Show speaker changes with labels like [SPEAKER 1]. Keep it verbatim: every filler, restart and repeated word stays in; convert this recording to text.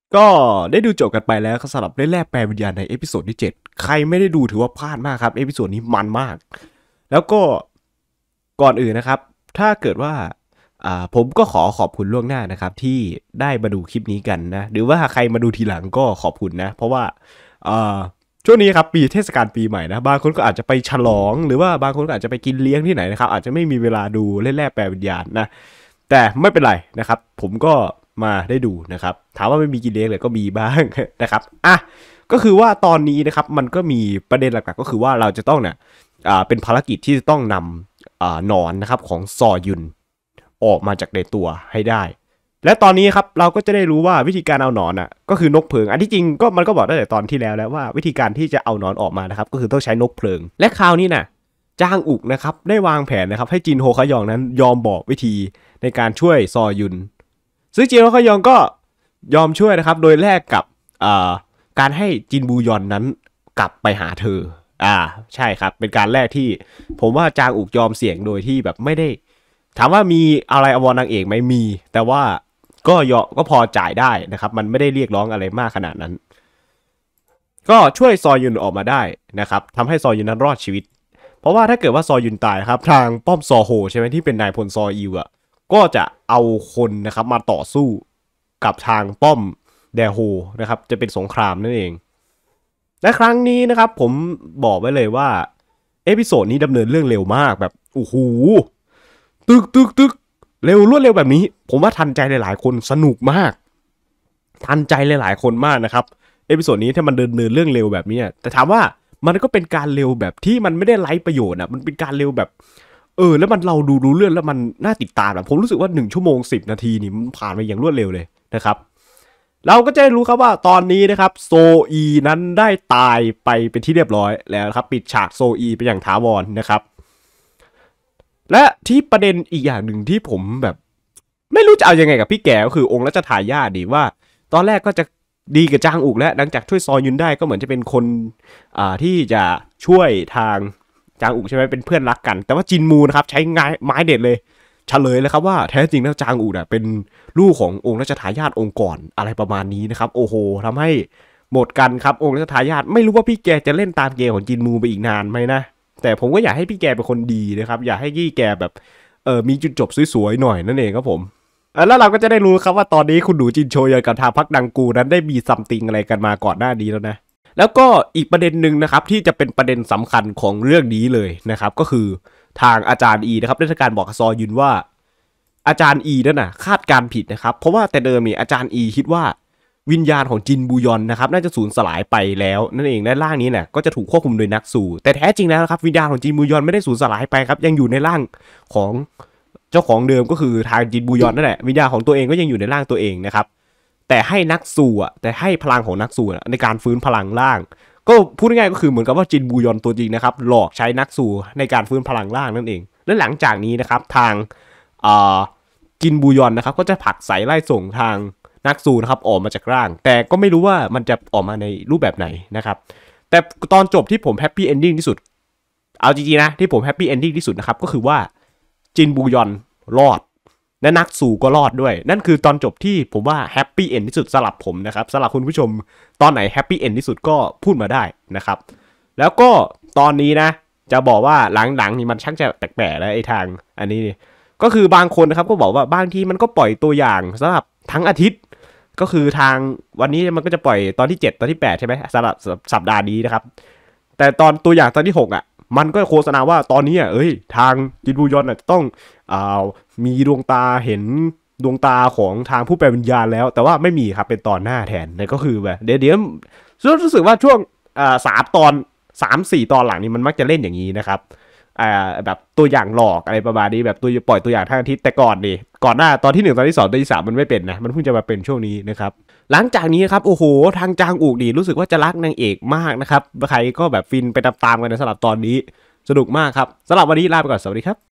[SPEAKER 1] ก็ได้ดูจบกันไปแล้วสำหรับเล่นแรกแปลวิญญาณในเอพิโซดที่เจ็ดใครไม่ได้ดูถือว่าพลาดมากครับเอพิโซดนี้มันมาก แล้วก็ก่อนอื่นนะครับถ้าเกิดว่าอ่าผมก็ขอขอบคุณล่วงหน้านะครับที่ได้มาดูคลิปนี้กันนะหรือว่าใครมาดูทีหลังก็ขอบคุณนะเพราะว่าอ่าช่วงนี้ครับปีเทศกาลปีใหม่นะบางคนก็อาจจะไปฉลองหรือว่าบางคนก็อาจจะไปกินเลี้ยงที่ไหนนะครับอาจจะไม่มีเวลาดูเล่นแรกแปลวิญญาณนะแต่ไม่เป็นไรนะครับผมก็มาได้ดูนะครับถามว่าไม่มีกินเลี้ยงเลยก็มีบ้างนะครับอ่ะก็คือว่าตอนนี้นะครับมันก็มีประเด็นหลักๆก็คือว่าเราจะต้องเนี่ยอ่าเป็นภารกิจที่จะต้องนำอ่านอนนะครับของซอยุนออกมาจากในตัวให้ได้และตอนนี้ครับเราก็จะได้รู้ว่าวิธีการเอาหนอนอ่ะก็คือนกเพลิงอันที่จริงก็มันก็บอกตั้งแต่ตอนที่แล้วแล้วว่าวิธีการที่จะเอาหนอนออกมานะครับก็คือต้องใช้นกเพลิงและคราวนี้น่ะจางอุกนะครับได้วางแผนนะครับให้จินโฮคายองนั้นยอมบอกวิธีในการช่วยซอยุนซึ่งจินโฮคายองก็ยอมช่วยนะครับโดยแลกกับอ่าการให้จินบูยอนนั้นกลับไปหาเธออ่าใช่ครับเป็นการแรกที่ผมว่าจางอุกยอมเสี่ยงโดยที่แบบไม่ได้ถามว่ามีอะไรอวรนางเอกไหมมีแต่ว่าก็ยอก็พอจ่ายได้นะครับมันไม่ได้เรียกร้องอะไรมากขนาดนั้นก็ช่วยซอยุนออกมาได้นะครับทำให้ซอยุนนั้นรอดชีวิตเพราะว่าถ้าเกิดว่าซอยุนตายครับทางป้อมซอโฮใช่ไหมที่เป็นนายพลซออิวอ่ะก็จะเอาคนนะครับมาต่อสู้กับทางป้อมแดโฮนะครับจะเป็นสงครามนั่นเองและครั้งนี้นะครับผมบอกไว้เลยว่าเอพิโซดนี้ดำเนินเรื่องเร็วมากแบบโอ้โหตึกตึกตึกเร็วรวดเร็วแบบนี้ผมว่าทันใจหลายๆคนสนุกมากทันใจหลายๆคนมากนะครับเอพิโซดนี้ถ้ามันเดินเนินเรื่องเร็วแบบนี้แต่ถามว่ามันก็เป็นการเร็วแบบที่มันไม่ได้ไร้ประโยชน์อ่ะมันเป็นการเร็วแบบเออแล้วมันเราดูรู้เรื่องแล้วมันน่าติดตามแบบผมรู้สึกว่าหนึ่งชั่วโมงสิบนาทีนี่มันผ่านไปอย่างรวดเร็วเลยนะครับเราก็จะรู้ครับว่าตอนนี้นะครับโซอีนั้นได้ตายไปเป็นที่เรียบร้อยแล้วครับปิดฉากโซอีไปอย่างถาวรนะครับและที่ประเด็นอีกอย่างหนึ่งที่ผมแบบไม่รู้จะเอายังไงกับพี่แกก็คือองค์รัชทายาทดีว่าตอนแรกก็จะดีกับจางอุกแล้วหลังจากช่วยซอยุนได้ก็เหมือนจะเป็นคนอ่าที่จะช่วยทางจางอุกใช่ไหมเป็นเพื่อนรักกันแต่ว่าจินมูนะครับใช้ไม้ไม้เด็ดเลยเฉลยเลยครับว่าแท้จริงแล้วจางอุกน่ะเป็นลูกขององค์รัชทายาทองค์ก่อนอะไรประมาณนี้นะครับโอ้โหทำให้หมดกันครับองค์รัชทายาทไม่รู้ว่าพี่แกจะเล่นตามเกมของจินมูไปอีกนานไหมนะแต่ผมก็อยากให้พี่แกเป็นคนดีนะครับอยากให้พี่แกแบบเออมีจุดจบสวยๆหน่อยนั่นเองครับผมแล้วเราก็จะได้รู้ครับว่าตอนนี้คุณหนูจินโชยกับทางพักดังกูนั้นได้มีซัมติงอะไรกันมาก่อนหน้านี้แล้วนะแล้วก็อีกประเด็นหนึ่งนะครับที่จะเป็นประเด็นสำคัญของเรื่องนี้เลยนะครับก็คือทางอาจารย์อีนะครับได้ทำการบอกกับซอยุนว่าอาจารย์อีนั่นน่ะคาดการผิดนะครับเพราะว่าแต่เดิมนี่อาจารย์อีคิดว่าวิญญาณของจินบูยอนนะครับน่าจะสูญสลายไปแล้วนั่นเองและร่างนี้เนี่ยก็จะถูกควบคุมโดยนักสู้แต่แท้จริงแล้วครับวิญญาณของจินบูยอนไม่ได้สูญสลายไปครับยังอยู่ในร่างของเจ้าของเดิมก็คือทางจินบูยอนนั่นแหละวิญญาณของตัวเองก็ยังอยู่ในร่างตัวเองนะครับแต่ให้นักสู้อ่ะแต่ให้พลังของนักสู้ในการฟื้นพลังร่างก็พูดง่ายๆก็คือเหมือนกับว่าจินบูยอนตัวจริงนะครับหลอกใช้นักสู้ในการฟื้นพลังร่างนั่นเองและหลังจากนี้นะครับทางจินบูยอนนะครับก็จะผลักไสไล่ส่งทางนักสู้นะครับออกมาจากร่างแต่ก็ไม่รู้ว่ามันจะออกมาในรูปแบบไหนนะครับแต่ตอนจบที่ผมแฮปปี้เอนดิ้งที่สุดเอาจริงๆนะที่ผมแฮปปี้เอนดิ้งที่สุดนะครับก็คือว่าจินบูยอนรอดและนักสู้ก็รอดด้วยนั่นคือตอนจบที่ผมว่าแฮปปี้เอนที่สุดสำหรับผมนะครับสำหรับคุณผู้ชมตอนไหนแฮปปี้เอนที่สุดก็พูดมาได้นะครับแล้วก็ตอนนี้นะจะบอกว่าหลังๆนี่มันชักจะแปลกๆแล้วไอ้ทางอันนี้ก็คือบางคนนะครับก็บอกว่าบางทีมันก็ปล่อยตัวอย่างสำหรับทั้งอาทิตย์ก็คือทางวันนี้มันก็จะปล่อยตอนที่เจ็ดตอนที่แปดใช่ไหมสำหรับสัปดาห์นี้นะครับแต่ตอนตัวอย่างตอนที่หกอ่ะมันก็โฆษณาว่าตอนนี้อ่ะเอ้ยทางจินบูยอนอ่ะต้องอ่ามีดวงตาเห็นดวงตาของทางผู้แปลวิญญาณแล้วแต่ว่าไม่มีครับเป็นตอนหน้าแทนนั่นก็คือแบบเดี๋ยวเดี๋ยวรู้สึกว่าช่วงอ่าสามตอนสามสี่ตอนหลังนี้มันมักจะเล่นอย่างนี้นะครับอ่าแบบตัวอย่างหลอกอะไรประมาณนี้แบบตัวปล่อยตัวอย่างทางอาทิตย์แต่ก่อนดิก่อนหน้าตอนที่หนึ่งตอนที่สองตอนที่สามมันไม่เป็นนะมันเพิ่งจะมาเป็นช่วงนี้นะครับหลังจากนี้ครับโอ้โหทางจางอูกดีรู้สึกว่าจะรักนางเอกมากนะครับใครก็แบบฟินไปตามๆกันในสำหรับตอนนี้สนุกมากครับสำหรับวันนี้ลาไปก่อนสวัสดีครับ